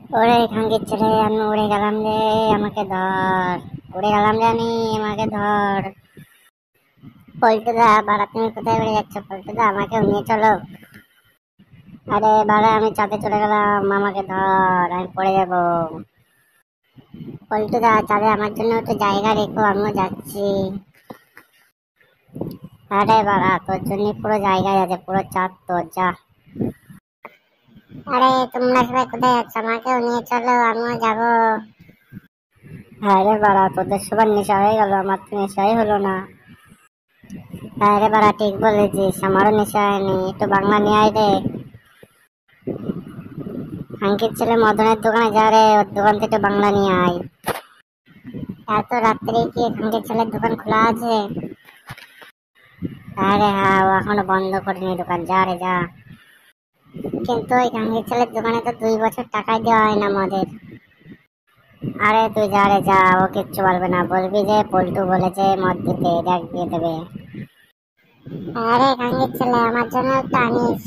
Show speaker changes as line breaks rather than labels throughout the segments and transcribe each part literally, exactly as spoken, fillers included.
ওরে খাঙ্কির ছেলে, আমি উড়ে গেলাম রে, আমাকে ধর। উড়ে গেলাম রে আমি, আমাকে ধর। পল্টুদা, বাড়া তুমি কোথায় উড়ে যাচ্ছ? পল্টুদা, আমাকে নিয়ে চলো। আরে বাড়া, আমি চাঁদে চলে গেলাম, আমাকে ধর, আমি পড়ে যাবো। পল্টুদা, চাঁদে আমার জন্য একটু জায়গা রেখো, আমিও যাচ্ছি। আরে বাড়া, তোর জন্য পুরো জায়গায় আছে, পুরো চাঁদ তোর, যা। আরে তোমরা সবাই কোথায় যাচ্ছ? আমাকেও নিয়ে চলো, আমিও যাবো। আরে বাড়া, তোদের সবার নেশা হয়ে গেল, আমার তো নেশাই হলো না। আরে বাড়া, ঠিক বলেছিস, আমারও নেশা হয়নি। একটু বাংলা নিয়ে আয় রে। আঙ্কির ছেলে মদনের দোকানে যা রে, ওর দোকান থেকে বাংলা নিয়ে আয়। এত রাত্রে কি খাঙ্কির ছেলের দোকান খোলা আছে? আরে হ্যাঁ, ও এখনো বন্ধ করেনি দোকান, যা রে যা। কিন্তু ওই খাঙ্কির ছেলের দোকানে তো দুই বছর টাকাই দেওয়া হয় না আমাদের। আরে তুই যা রে যা, ও কিচ্ছু বলবে না, বলবি যে পল্টু বলেছে মদ দিতে, দেখ দিয়ে দেবে। আরে খাঙ্কির ছেলে, আমার জন্য একটু আনিস।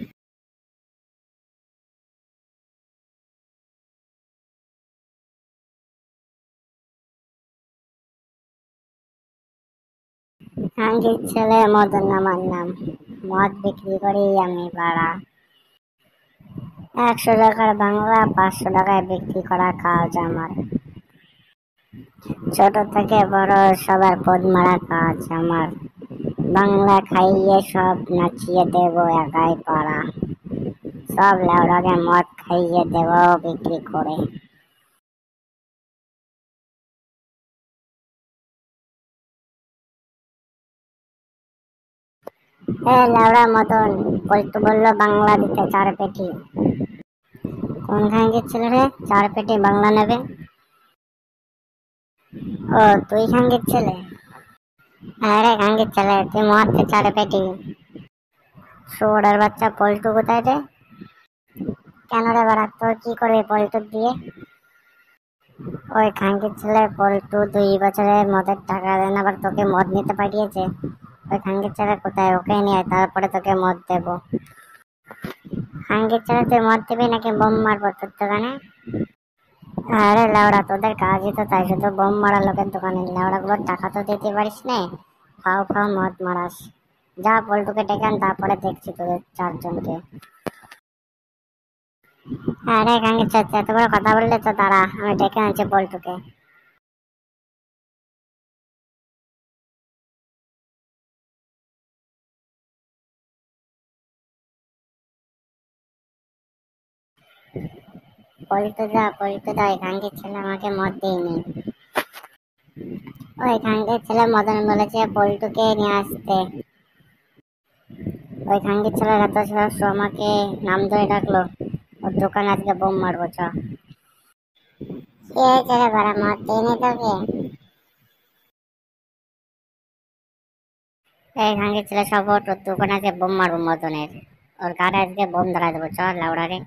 খাঙ্কির ছেলে মদন আমার নাম। মদ বিক্রি করি আমি পাড়া। একশো টাকার বাংলা পাঁচশো টাকায় বিক্রি করা কাজ আমার। ছোট থেকে বড় সবার পদ মারা কাজ আমার। বাংলা খাইয়ে সব নাচিয়ে দেব একাই পাড়া। সব লেওড়াকে মদ খাইয়ে দেব বিক্রি করে। এ লেওড়া মদন, পল্টু বললো বাংলা দিতে চার পেটি। কোন খাঙ্কির ছেলে রে চার পেটি বাংলা নেবে? ও, তুই খাঙ্কির ছেলে? আরে খাঙ্কির ছেলে, তুই মদ দে চার পেটি। শুয়োরের বাচ্চা, পল্টু কোথায় রে? কেন রে বাড়া, তোর কি করবি পল্টুর দিয়ে? ওই খাঙ্কির ছেলে পল্টু দুই বছরের মদের টাকা দেন, আবার তোকে মদ নিতে পাঠিয়েছে। ওই খাঙ্কির ছেলে কোথায়? ওকে নিয়ে আয়, তারপরে তোকে মদ দেবো। খাঙ্কির ছেলে, তুই মদ দিবি নাকি বোম মারবো তোর দোকানে? আরে লেওড়া, তোদের কাজই তো তাই, শুধু বোম মারা লোকের দোকানে। লেওড়া গুলোর টাকা তো দিতে পারিস নে, ফাও ফাও মদ মারাস। যা পল্টুকে ডেকে আন, তারপরে দেখছি তোদের চারজনকে। আরে খাঙ্কির ছেলে, এত বড় কথা বললে তো দাঁড়া, আমি ডেকে আনছি পল্টুকে। পল্টু যা, পল্টু যা, ওই খাঙ্কির ছেলে আমাকে মদ দেয়নি। ওই খাঙ্কির ছেলে মদন বলেছে পল্টুকে নিয়ে আসতে। ওই খাঙ্কির ছেলের এত সাহস, ও আমাকে নাম ধরে ডাকলো। ওর দোকানে আজকে বোম মারবো, চ। কি হয়েছে রে বাড়া, মদ দেয়নি তোকে? এই খাঙ্কির ছেলে সব ওঠ, ওর দোকানে আজকে বোম মারবো মদনের। ওর গাড়ি আজকে বোম ধরা দেবো, চ লাউড়ারে।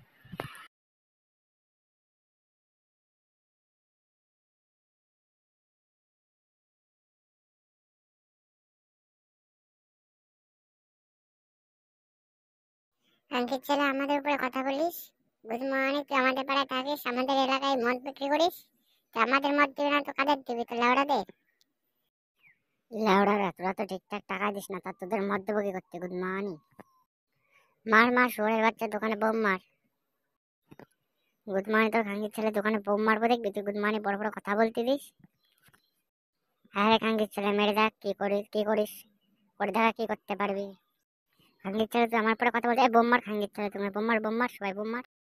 খাঙ্কির ছেলে, আমাদের উপরে কথা বলিস? গুড মর্নিং, তুই আমাদের পাড়ায় থাকিস, আমাদের এলাকায় মদ বিক্রি করিস? তো আমাদের মদ দিবি না তো কাদের দিবি? তো লাউড়াদের। লাউড়ারা, তোরা তো ঠিকঠাক টাকা দিস না, তা তোদের মদ দেবো কি করতে? Good morning. মার মার, শুয়োরের বাচ্চা, দোকানে বোম মার। গুড মর্নিং, তোর খাঙ্কির ছেলে দোকানে বোম মারবো দেখবি তুই? গুড মর্নিং বড় বড় কথা বলতে দিস? হ্যাঁ রে খাঙ্কির ছেলে, মেরে দেখ কি করিস, কি করিস করে দেখা, কি করতে পারবি। খাঙ্কির ছেলে, তুই আমার পরে কথা বলতে, বোম মার খাঙ্কির ছেলে, তুমি বোম মার, বোম মার, সবাই বোম মার।